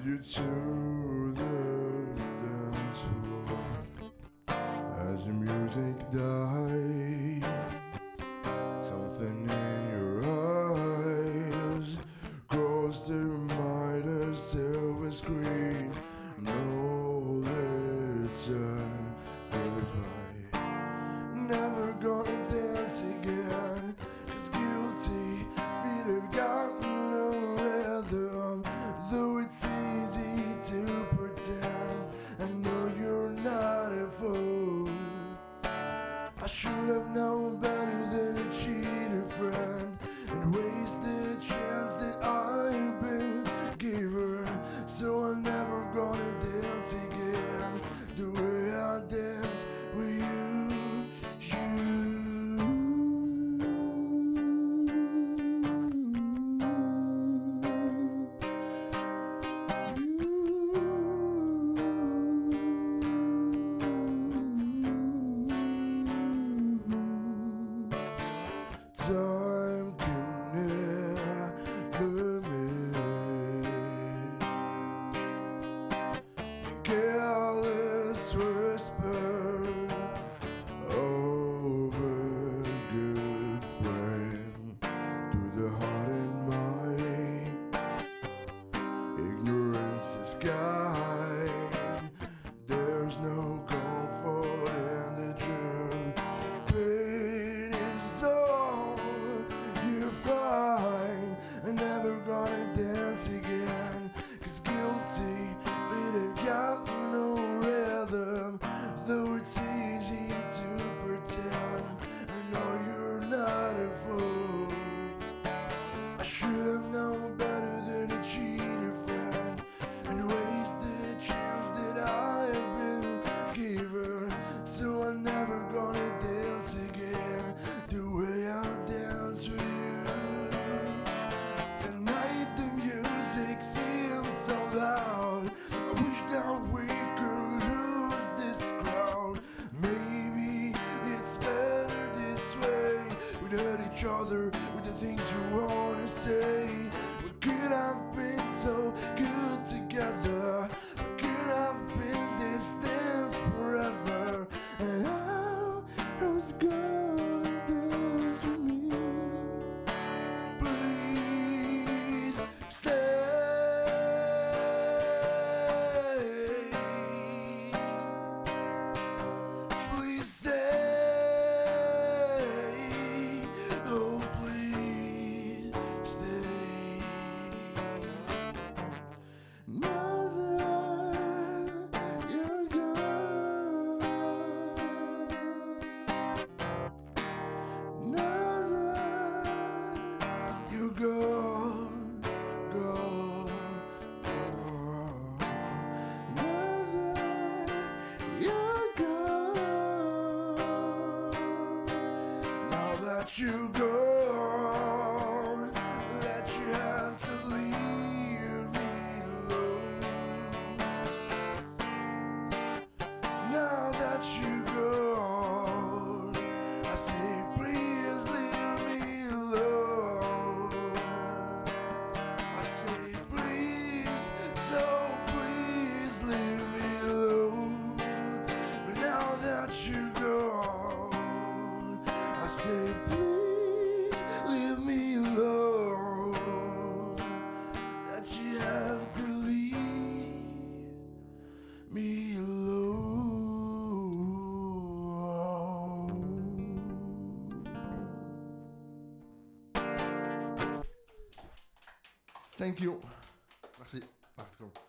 you to the dance floor as the music died. Something in your eyes crossed the reminder, silver screen. No, it's a reply. Never gonna dance again, 'cause guilty feet have got no rhythm. Though it's easy to pretend, I know you're not a fool. I should have known better than a cheated friend and waste the chance that I've been given. So I'm never gonna dance again the way I dance with you. Time can never make a careless whisper over a good friend. To the heart and mind, ignorance is kind. There's no comfort in the truth. Pain is all you're fine. I'm never gonna dance again, 'cause guilty feet have got no rhythm. Though it's easy to pretend, I know you're not a fool. I should have known better than a cheated friend and waste the chance that I have been given. So I'm never gonna dance again the way I dance with you. Tonight the music seems so loud. I wish that we could lose this crowd. Maybe it's better this way. We'd hurt each other with the things you wanna say. We could have been so good together. We could have been distant forever. And who's gonna dance with me? Please stay. Please stay. Oh, please stay. Now that you're gone, now that you're gone, gone, gone. Now that you're gone, now that you're gone, that you have to leave me alone. Now that you're gone, I say please leave me alone. I say please, so please leave me alone. But now that you're gone, I say please leave me alone. That you have to leave me alone. Thank you. Merci. Marc,